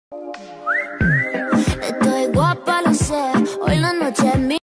Estoy guapa, lo sé. Hoy la noche es mía.